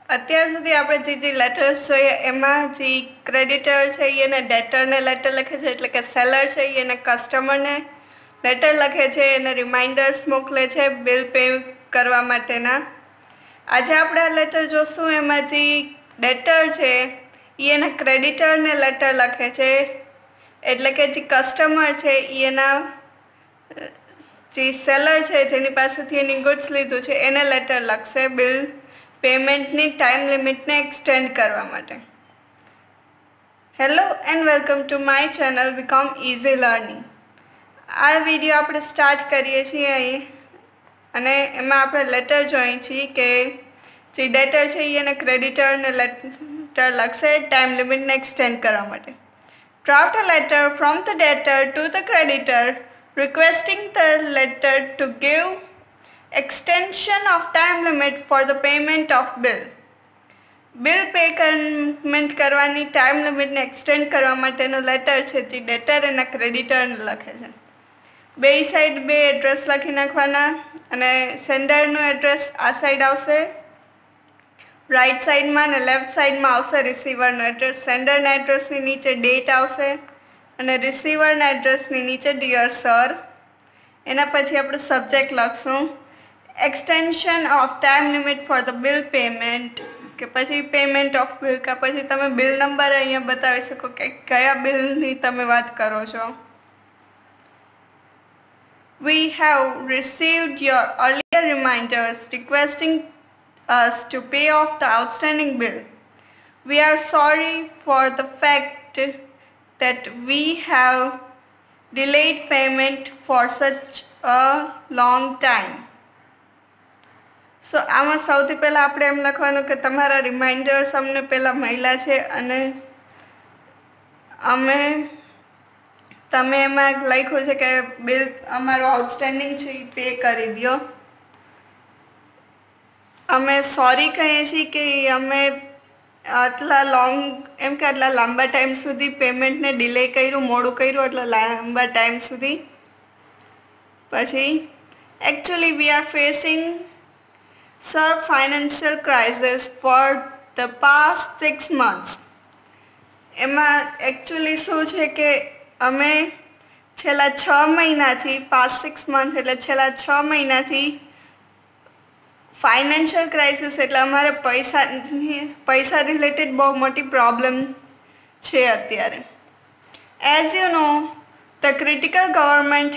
અત્યાર સુધી આપણે જે લેટર્સ જોઈએ એમાં જે ક્રેડિટર છે એને ડેટરને લેટર લખે છે, એટલે કે સેલર છે એને કસ્ટમરને લેટર લખે છે, એને રિમાઇન્ડર્સ મોકલે છે બિલ પે કરવા માટેના. આજે આપણે આ લેટર જોશું. એમાં જે ડેટર છે એ એના ક્રેડિટરને લેટર લખે છે, એટલે કે જે કસ્ટમર છે એ એના જે સેલર છે જેની પાસેથી એની ગુડ્સ લીધું છે એને લેટર લખશે બિલ પેમેન્ટની ટાઈમ લિમિટને એક્સટેન્ડ કરવા માટે. Hello and welcome to my channel BCom easy learning. આ વિડીયો આપણે સ્ટાર્ટ કરીએ છીએ અહીં, અને એમાં આપણે લેટર જોઈએ છીએ કે જે ડેટર છે એ એને ક્રેડિટરને લેટર લખશે ટાઈમ લિમિટને એક્સટેન્ડ કરવા માટે. Draft a letter from the debtor to the creditor requesting the letter to give extension of time limit for the payment of bill. Bill payment કરવાની ટાઈમ લિમિટને એક્સટેન્ડ કરવા માટેનો લેટર છે જે ડેટર એના ક્રેડિટરને લખે છે. બે સાઈડ બે એડ્રેસ લખી નાખવાના, અને સેન્ડરનું એડ્રેસ આ સાઈડ આવશે રાઈટ સાઈડમાં, અને લેફ્ટ સાઈડમાં આવશે રિસીવરનું એડ્રેસ. સેન્ડરના એડ્રેસની નીચે ડેટ આવશે અને રિસીવરના એડ્રેસની નીચે ડિયર સર. એના પછી આપણે સબ્જેક્ટ લખશું extension of time limit for the bill payment, કે પછી પેમેન્ટ ઓફ બિલ, કે પછી તમે બિલ નંબર અહીંયા બતાવી શકો કે કયા બિલની તમે વાત કરો છો. We have received your earlier reminders requesting us to pay off the outstanding bill. We are sorry for the fact that we have delayed payment for such a long time. સો આમાં સૌથી પહેલાં આપણે એમ લખવાનું કે તમારા રિમાઇન્ડર્સ અમને પહેલાં મળ્યા છે, અને તમે એમાં લખ્યું છે કે બિલ અમારું આઉટસ્ટેન્ડિંગ છે એ પે કરી દો. અમે સોરી કહીએ છીએ કે અમે આટલા લાંબા ટાઈમ સુધી પેમેન્ટને ડિલે કર્યું, મોડું કર્યું, એટલા લાંબા ટાઈમ સુધી. પછી actually we are facing financial crisis for the past 6 months. એમાં એકચ્યુઅલી શું છે કે અમે છેલ્લા 6 મહિનાથી past 6 months એટલે છેલ્લા 6 મહિનાથી ફાઇનાન્શિયલ ક્રાઇસિસ એટલે અમારે પૈસા રિલેટેડ બહુ મોટી પ્રોબ્લેમ છે અત્યારે. As you know the critical government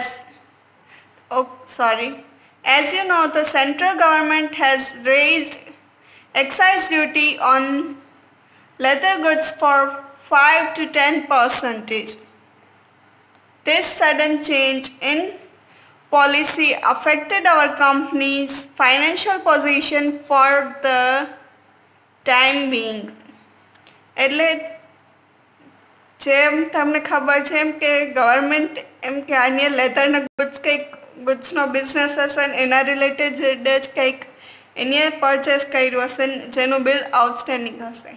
As you know, the central government has raised excise duty on leather goods for 5 to 10%. This sudden change in policy affected our company's financial position for the time being. એટલે જેમ તમને ખબર છે એમ કે government એમ કે અન્ય લેધરના ગુડ્સનો business હશે ને એના રિલેટેડ જ કંઈક એને પરચેસ કર્યું હશે જેનું બિલ આઉટસ્ટેન્ડિંગ હશે.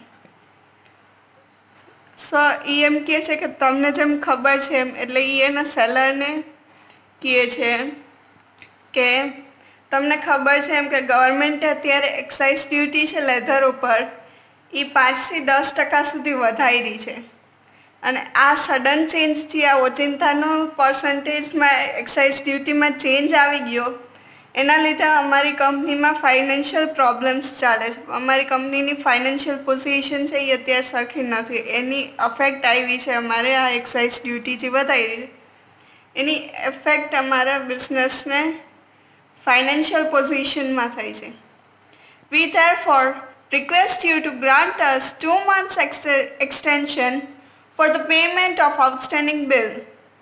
સો એ એમ કહે છે કે તમને જેમ ખબર છે એમ, એટલે એ એના સેલરને કહે છે કે તમને ખબર છે એમ કે ગવર્મેન્ટે અત્યારે એક્સાઇઝ ડ્યુટી છે લેધર ઉપર એ 5થી 10% સુધી વધારી છે, અને આ સડન ચેન્જથી આ ઓચિંતાનો પર્સન્ટેજમાં એક્સાઇઝ ડ્યુટીમાં ચેન્જ આવી ગયો, એના લીધે અમારી કંપનીમાં ફાઇનાન્શિયલ પ્રોબ્લેમ્સ ચાલે છે. અમારી કંપનીની ફાઇનાન્શિયલ પોઝિશન છે એ અત્યારે સરખી નથી, એની અફેક્ટ આવી છે. અમારે આ એક્સાઇઝ ડ્યુટી જે વધારી છે એની એફેક્ટ અમારા બિઝનેસને ફાઇનાન્શિયલ પોઝિશનમાં થઈ છે. We therefore request you to grant us 2 months extension for the payment of outstanding bill.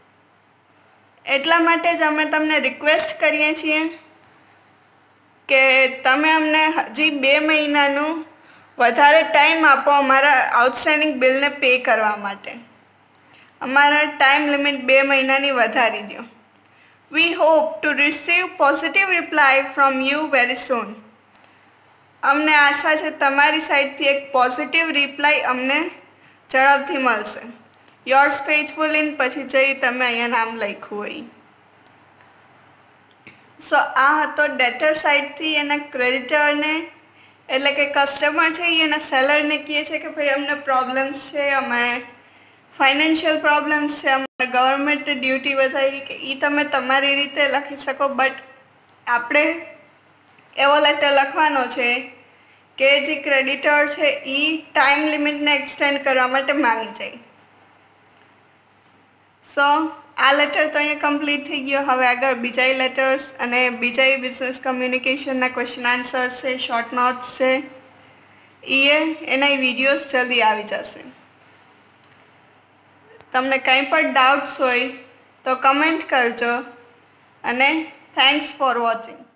એટલા માટે જ અમે તમને રિક્વેસ્ટ કરીએ છીએ કે તમે અમને હજી 2 મહિનાનું વધારે ટાઈમ આપો અમારા આઉટસ્ટેન્ડિંગ બિલને પે કરવા માટે. અમારા ટાઈમ લિમિટ 2 મહિનાની વધારી દો. We hope to receive positive reply from you very soon. અમને આશા છે તમારી સાઈડથી એક પોઝિટિવ રિપ્લાય અમને ઝડપથી મળશે. યોર્સ ફેથફુલ ઇન પછી જઈ તમે અહીંયા નામ લખ્યું હોય. સો આ હતો ડેટર સાઈડથી એના ક્રેડિટરને એટલે કે કસ્ટમર છે એના સેલરને કહે છે કે ભાઈ અમને પ્રોબ્લેમ્સ છે, અમે ફાઇનાન્શિયલ પ્રોબ્લેમ્સ છે, અમે ગવર્મેન્ટ ડ્યુટી વધારી, કે એ તમે તમારી રીતે લખી શકો. બટ આપણે એવો લેટર લખવાનો છે કે જે ક્રેડિટર છે એ ટાઈમ લિમિટને એક્સટેન્ડ કરવા માટે માંગી જાય. સો આ લેટર તો અહીંયા કમ્પ્લીટ થઈ ગયો. હવે આગળ બીજા લેટર્સ અને બીજા બિઝનેસ કમ્યુનિકેશનના ક્વેશ્ચન આન્સર્સ છે, શોર્ટ નોટ્સ છે, એના વિડીયોઝ જલ્દી આવી જશે. તમને કંઈ પણ ડાઉટ્સ હોય તો કમેન્ટ કરજો અને થેન્ક્સ ફોર વોચિંગ.